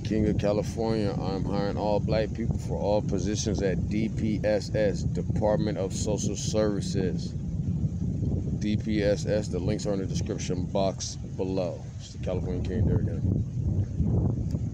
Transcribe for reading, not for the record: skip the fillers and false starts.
King of California. I'm hiring all black people for all positions at DPSS, Department of Social Services. DPSS, the links are in the description box below. It's the California King there again.